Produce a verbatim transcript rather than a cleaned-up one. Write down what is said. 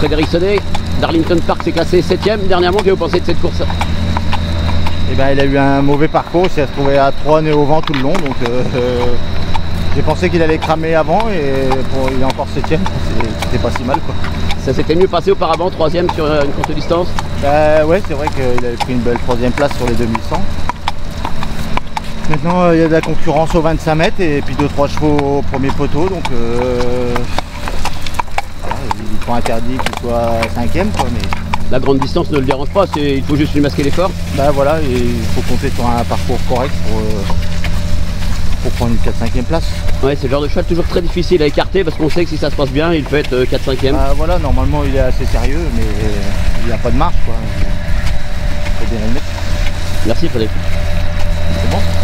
Frédéric Sonnet, Darlington Park s'est classé septième dernièrement. Qu'avez-vous pensé de cette course? Eh ben, il a eu un mauvais parcours, il s'est retrouvé à trois nez au vent tout le long, donc euh, euh, j'ai pensé qu'il allait cramer avant et pour, il est encore septième, c'était pas si mal quoi. Ça s'était mieux passé auparavant, troisième sur une courte distance? Bah ouais, c'est vrai qu'il avait pris une belle troisième place sur les deux mille cent. Maintenant il y a de la concurrence aux vingt-cinq mètres et puis deux trois chevaux au premier poteau, donc euh, voilà, il faut interdit qu'il soit cinquième quoi, mais La grande distance ne le dérange pas, il faut juste lui masquer l'effort. bah voilà, et il faut compter sur un parcours correct pour, euh, pour prendre une quatre cinquième place. Ouais, c'est le genre de cheval toujours très difficile à écarter parce qu'on sait que si ça se passe bien, il peut être quatre cinquième. Bah voilà, normalement il est assez sérieux, mais il n'y a pas de marge quoi. Faut bien le mettre. Merci Frédéric. C'est bon.